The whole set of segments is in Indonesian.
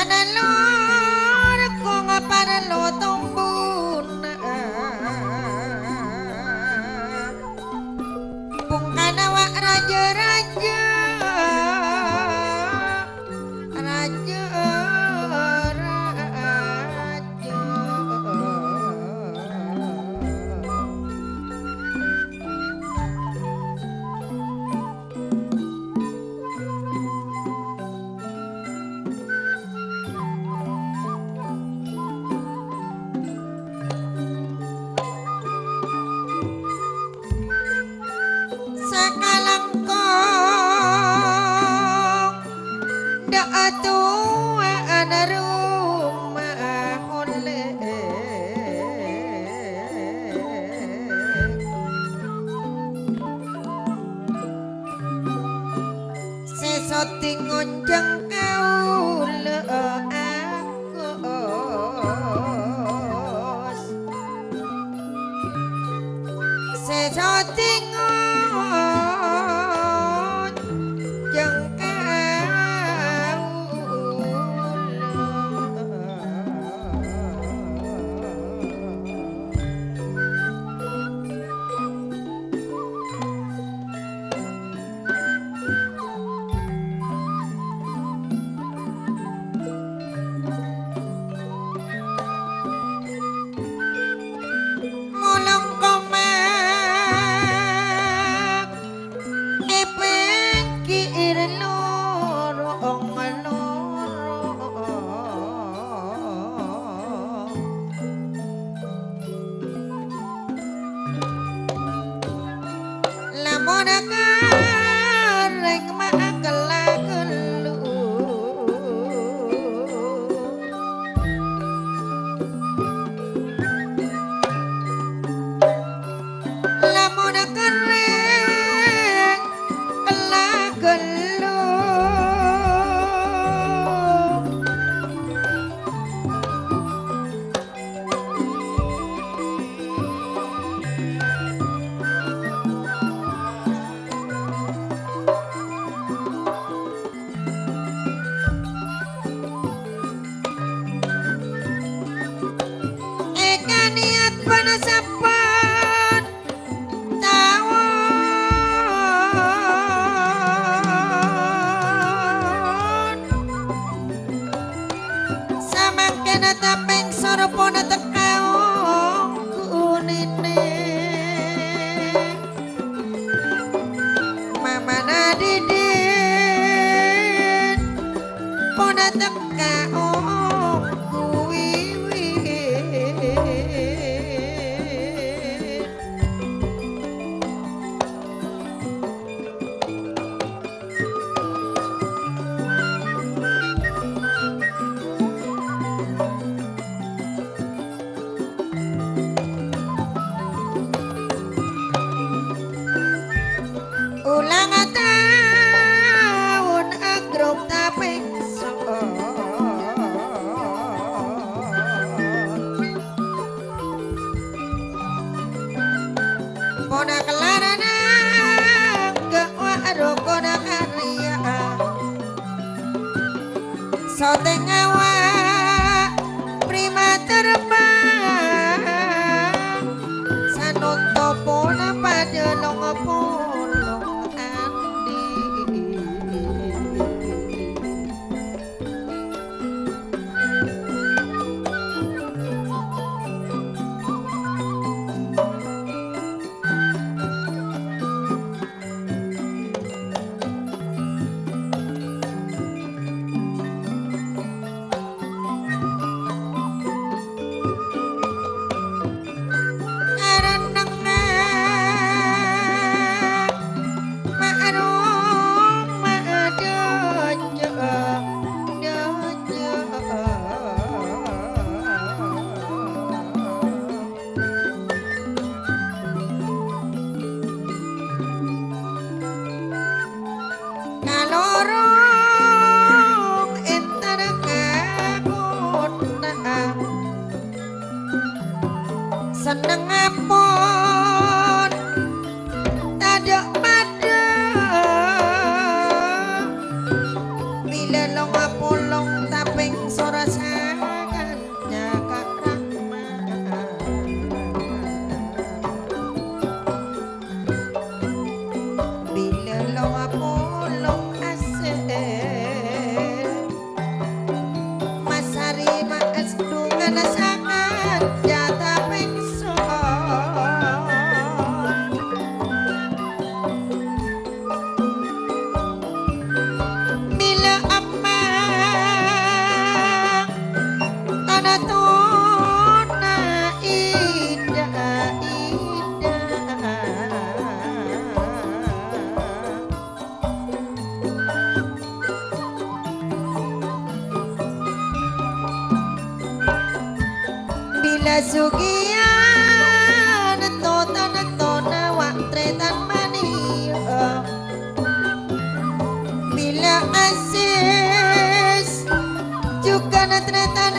panalor ko nga panalo tumbuna kung kanawa raja-raja raja tingon jeng kau leakos seso tingon jeng kau seneng apun tadok pada bila long apulong taping tona indah indah bila sugian tona wak tretan mania bila asis juga natretan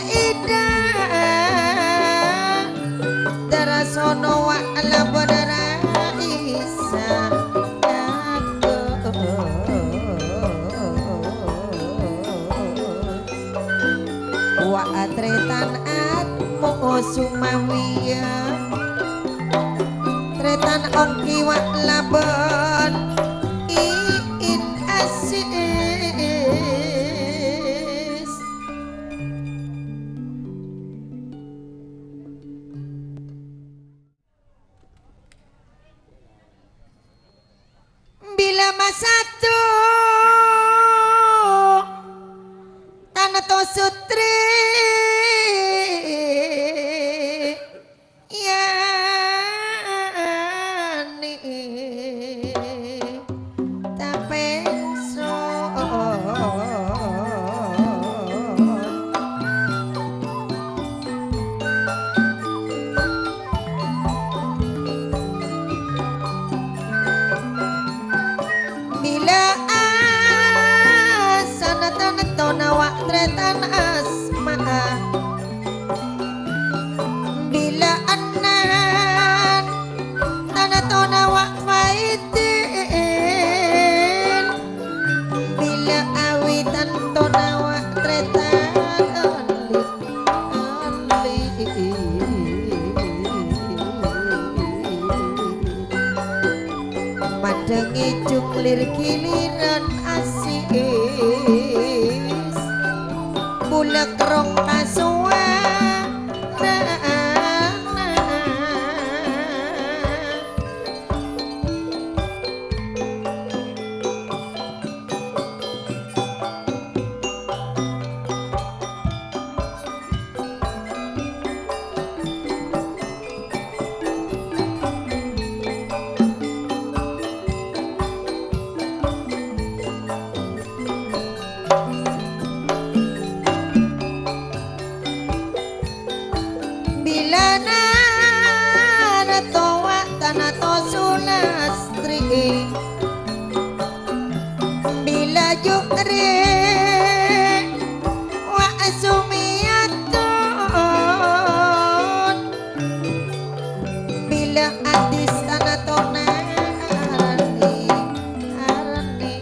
indah darasono wa ala bodara isa wa atretan atmo sumawiya tretan ongki wa labon iin asis bila masatu tanah to sutri yani tapeson bila asanatan tonawa tretan asma bila anan tanah tonawa faitin bila awitan tonawa tretan only madengi junglir giliran asis bulak rong kasuwa bila nana towa tanah to sulastri bila jukri wa asumiyatun bila atis tanah tona arani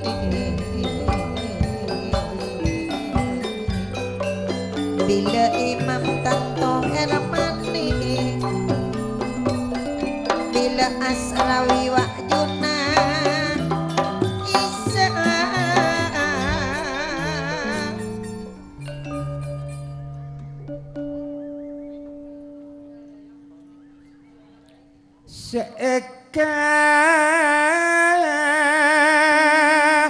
bila imam tanto hermani bila asrawi wa juna isa seeka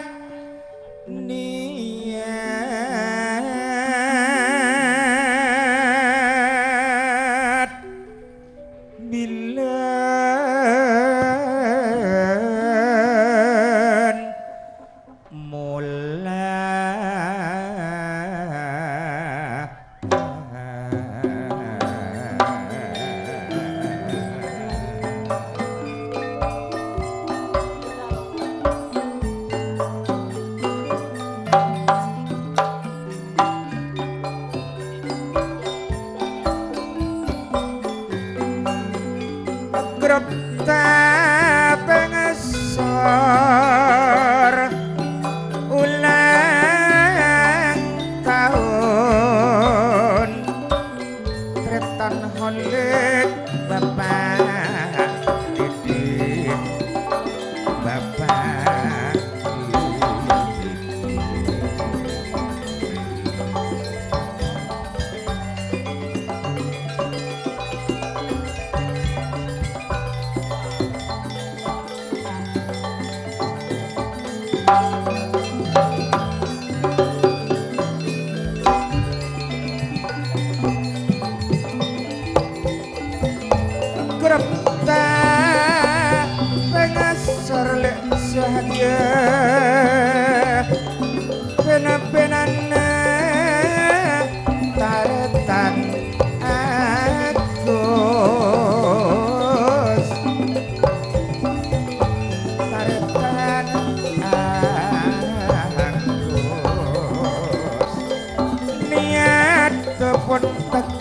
niat bilan mula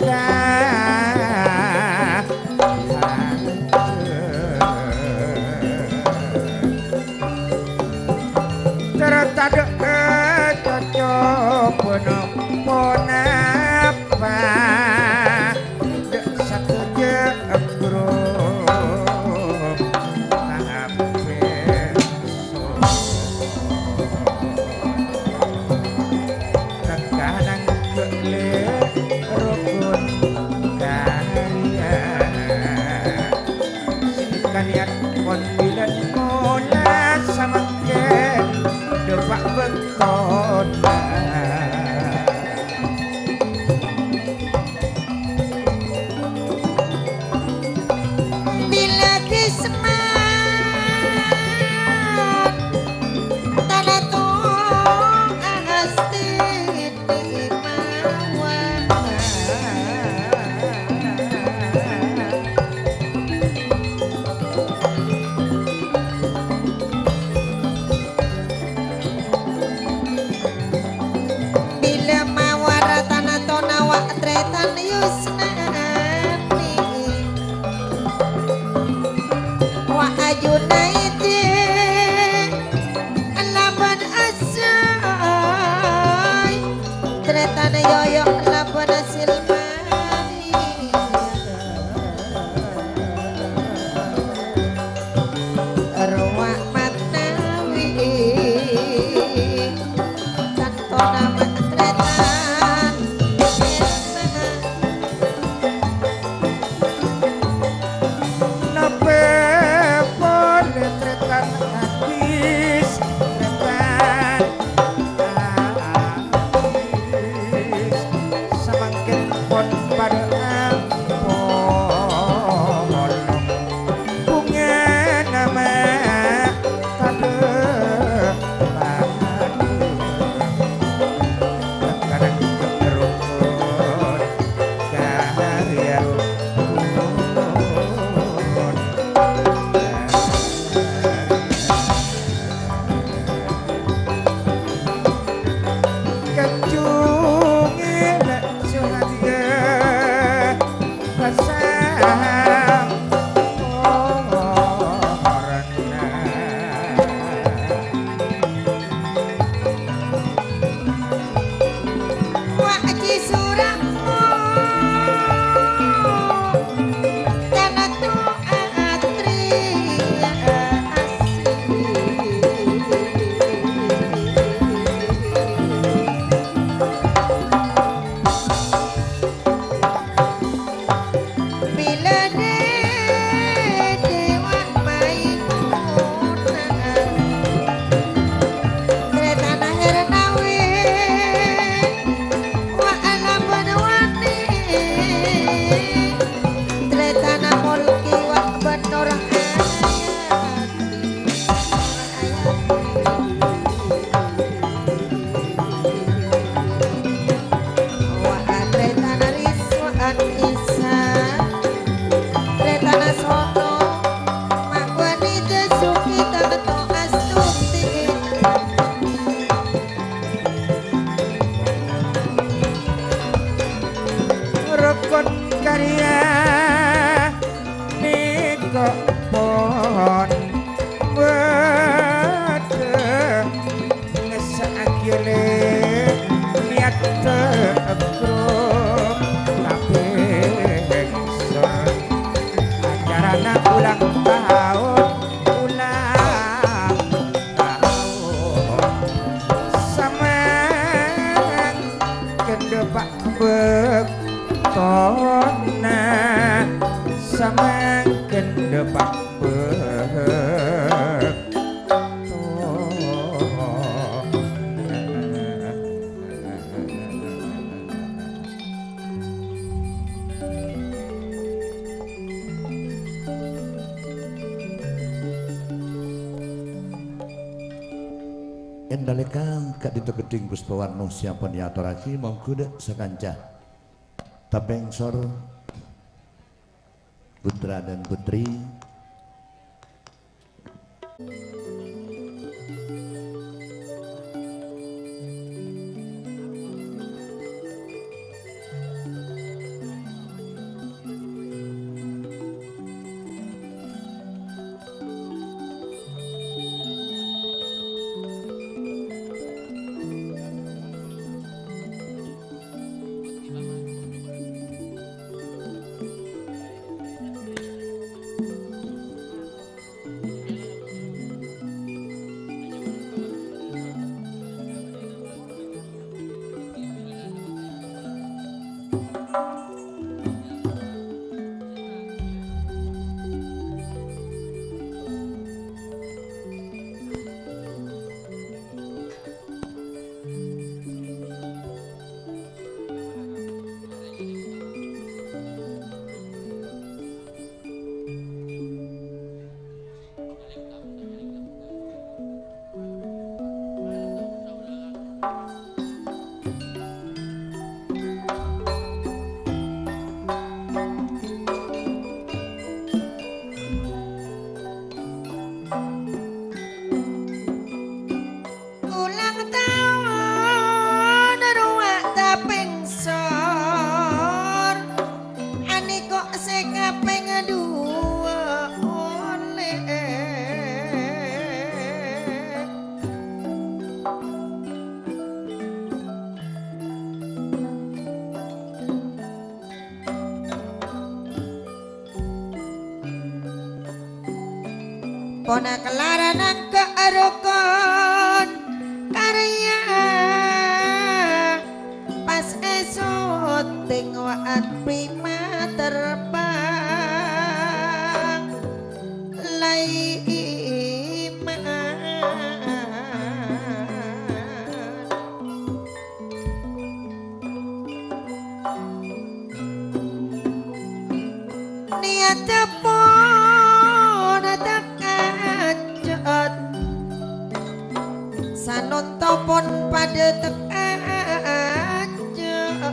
Endalekang kak dito geding Puspawarno siapa niaturaki monggo dek sekancah tapengsor putra dan putri pona kelaranang kearokon karya pas esot tengok prima terbang lai niat tepon tekajot sanon topon pada tekajot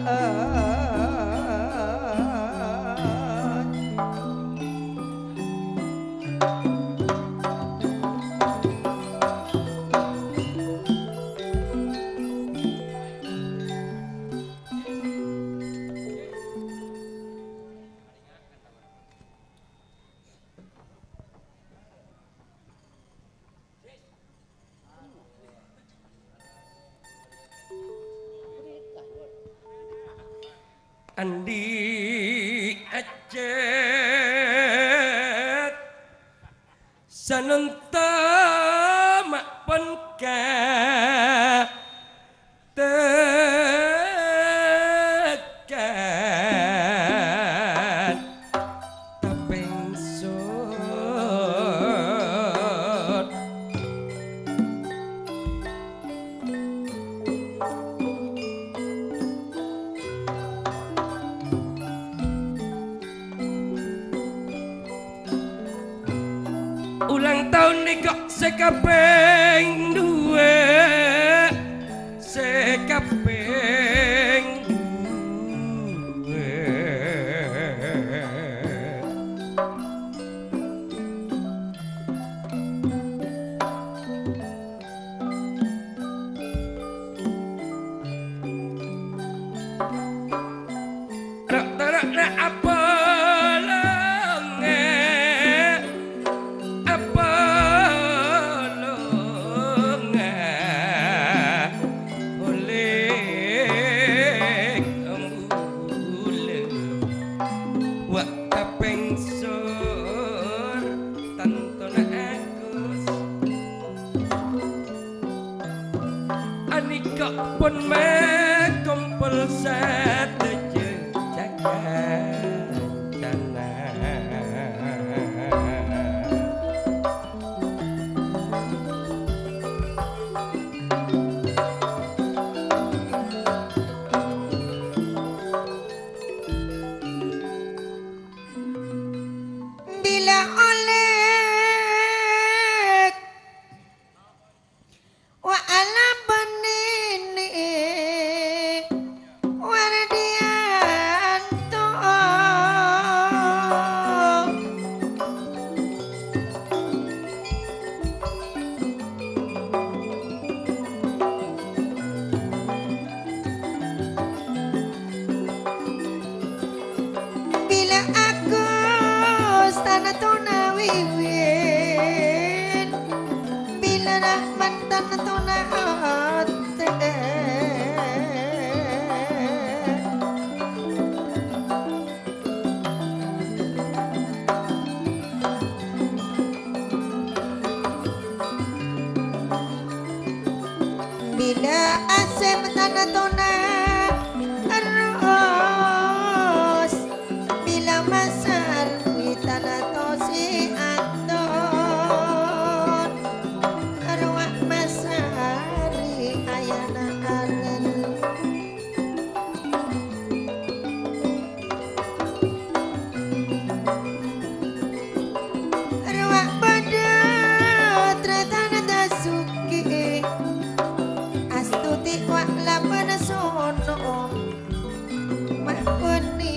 Andi acet sanenta mak penka tekan tapeng sot ulang tahun nih kok sekapeng dua sekapeng dua rak apa pun me kumpul satu jagat bila oleh wa alam benini wardianto bila aku stana tuna wiwin bila rahman tana tuna bila asem tana tuna arus bila masar witana tosi aton arwah masari ayana aren arwah badat retana dasuki astuti wak lapan sono mahkoni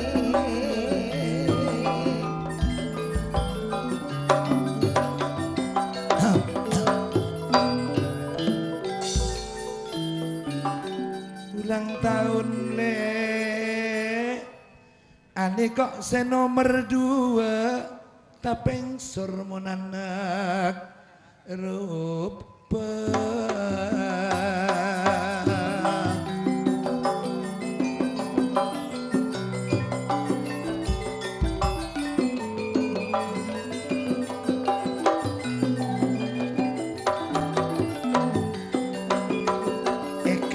ulang tahun le ane kok se nomor 2 tapeng surmonanak rupa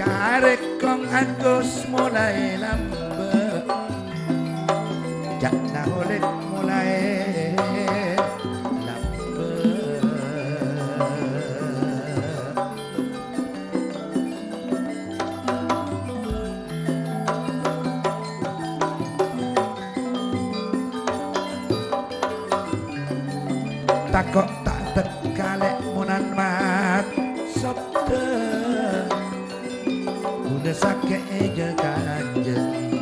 karek kong Agus mulai lambe jak naholik mulai lambe takok tak tekalek munan mat sabda udah sakit aja kaje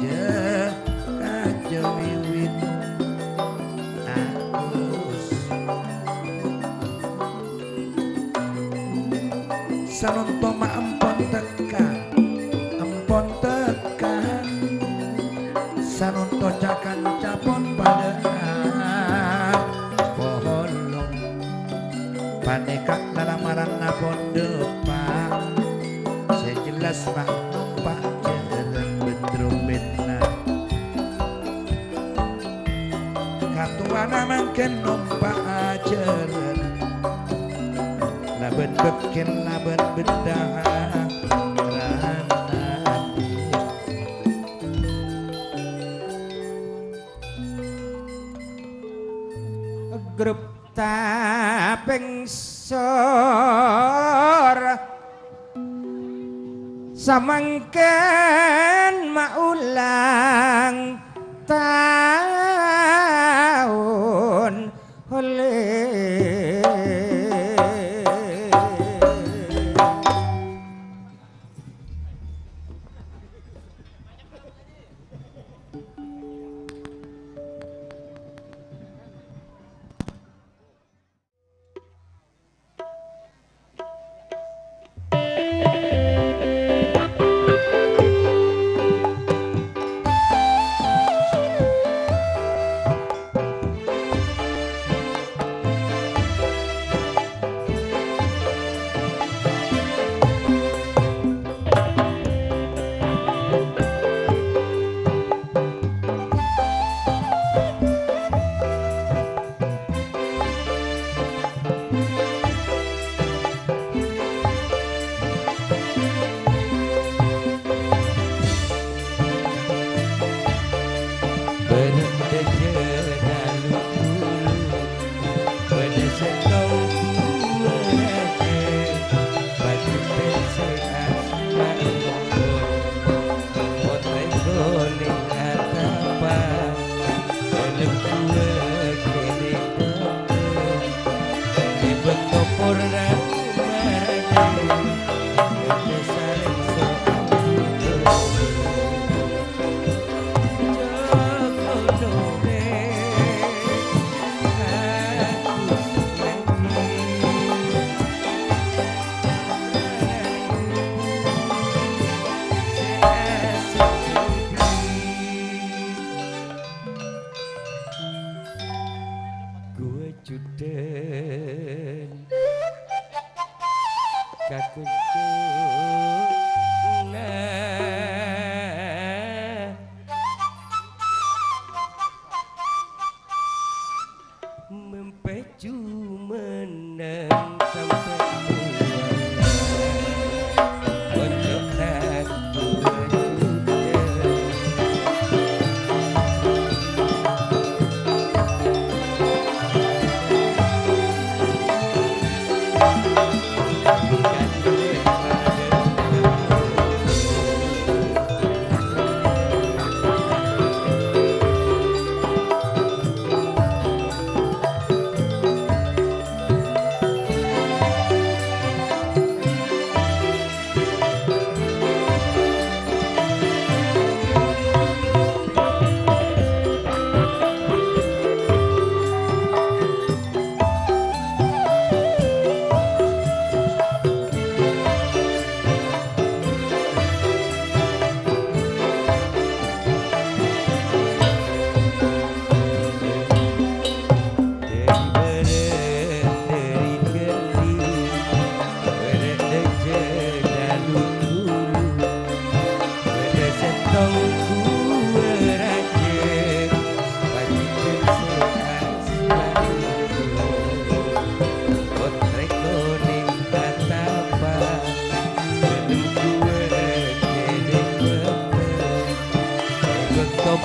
wiwit Agus sanonto ma empon teka sanonto cakan capon pada poholong panekak lamaran napon depan sejelas mah numpak jalan bedrobetna katuana mangken numpak jalan laben beken laben bedah grup taping sor samangken maulang tahun oleh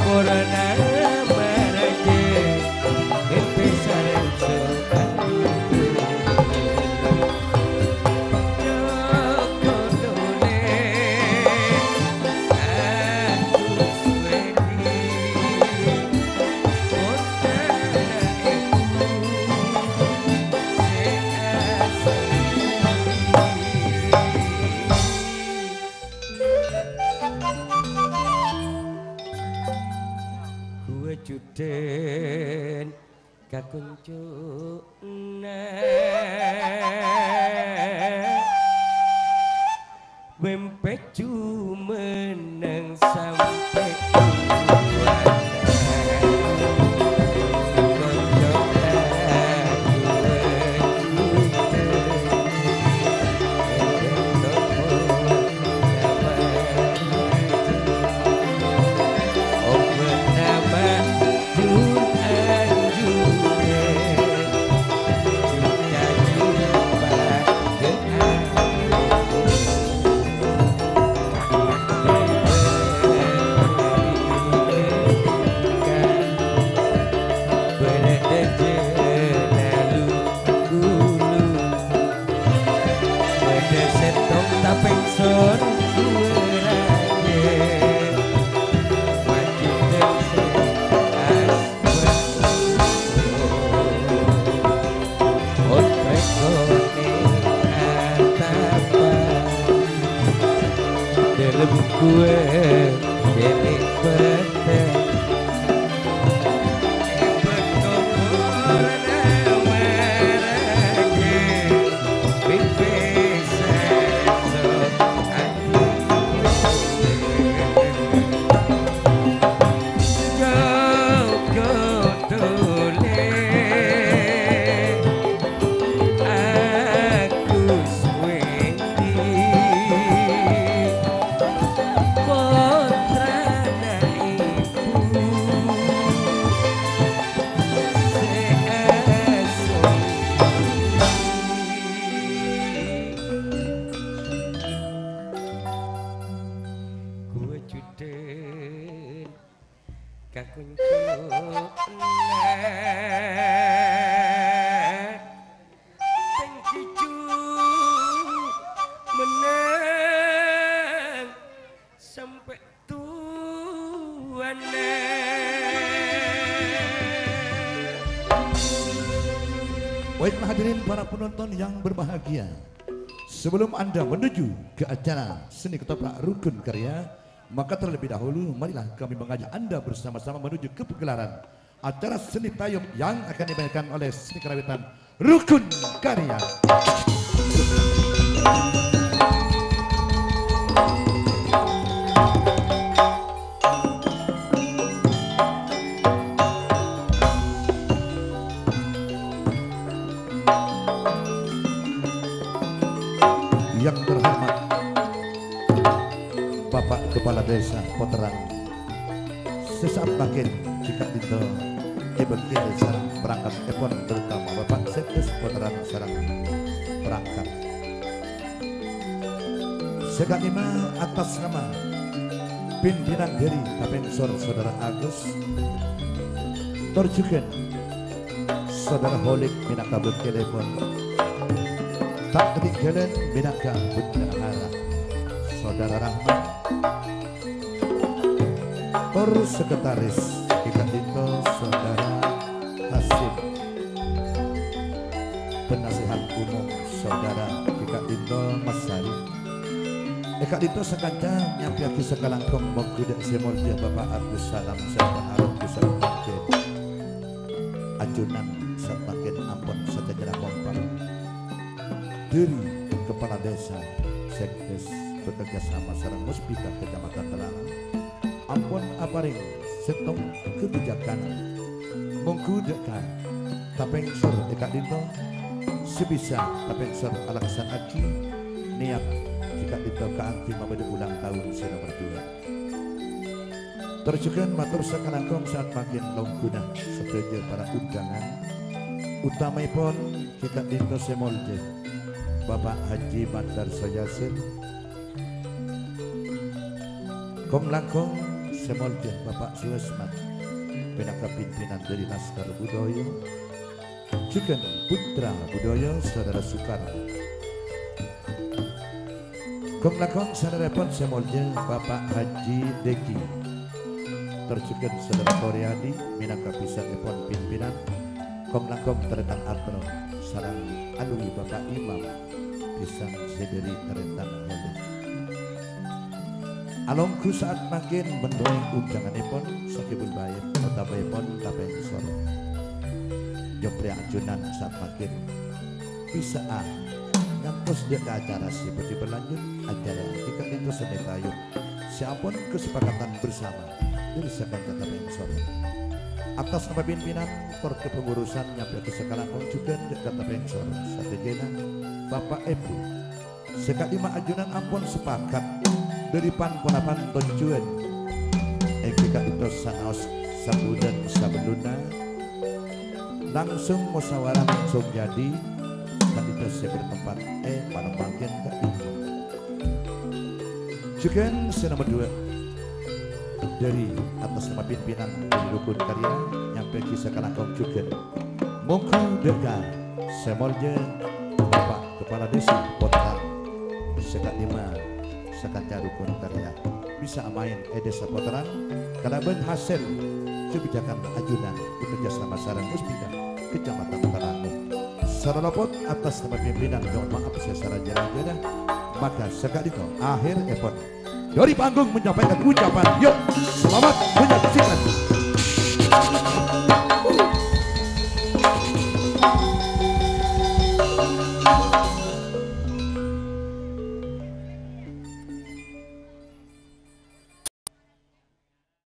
Juden kakuncuna Wempecu menang sampai Baiklah hadirin para penonton yang berbahagia, sebelum Anda menuju ke acara seni ketoprak Rukun Karya, maka terlebih dahulu marilah kami mengajak Anda bersama-sama menuju ke pegelaran acara seni tayub yang akan dimainkan oleh seni karawitan Rukun Karya. Yang terhormat Bapak Kepala Desa Poteran, sesaat makin jika itu bagi desa berangkat epon terutama Bapak Sekdes Poteran sarang berangkat sekalima atas nama pimpinan diri Kapensor Saudara Agus Torjuken Saudara Holik Minakabut Telepon tak ketinggalan Minaka Bendahara Saudara Rahmat Sekretaris Ika Dito Saudara Hasim, Penasihat Umum Saudara Ika Dito Masari, Ika Dito sekanca nyampiaki sekalangkong mengkudak semurdia Bapak Abdus Salam Salam Arab Pusat Paket Ajunan Sampakin Ampun Sejajarah Kompal dari Kepala Desa Sekdes bekerja sama sarang Muspika Kecamatan Telang Ampun aparing setong kebijakan mengkudekan Tapengsor Eka Dito sebisa Tapengsor Alaksan Aki niat Eka Dito keangki mabede ulang tahun si nomor 2 terjukan matur sakalangkong saat makin longgunah setuju para undangan utamaipun Eka Dito Semolje Bapak Haji Mandar Soyasin Kong langkong Semoljen Bapak Suesmat Pinaka pimpinan dari Laskar Budaya juga Putra Budaya Saudara Soekarno. Kong lakong sadarepon Semoljen Bapak Haji Deki terjugan Saudara Koryadi minangka bisa epon pimpinan. Kong lakong terenang Atro sarang alungi Bapak Imam pisang sederi terenang Helen. Alongku saat makin mendoing unjanganipun sakibul bayar otabayipun tapeng soro. Jopri ajunan saat makin bisa ngampus dia ke acara seperti berlanjut acara jika itu sedekayun siapun kesepakatan bersama dari sekan tapeng soro. Atas nama pimpinan for kepengurusan nyampe ke sekarang juga dekat tapeng soro satejena Bapak Ebu sekat 5 ajunan ampun sepakat dari pan-ponapan tonjuan jika itu sanaos sabudan sabeluna langsung musyawarah langsung jadi dan itu saya bertempat pada bagian ke itu juga nomor 2 dari atas nama pimpinan dari rukun karya nyampe kisah kalangkong juga mongko dekat Semoljen Bapak Kepala Desa Potang sekat 5 Sakanca rukun karya bisa main desa Poteran karena hasil kebijakan ajunan bekerja sama sarang Muspika Kecamatan Taranum. Saralopot atas nama pimpinan mohon maaf saya secara jarang-jarang maka sekali itu akhir epon dari panggung menyampaikan ucapan yuk selamat menyaksikan.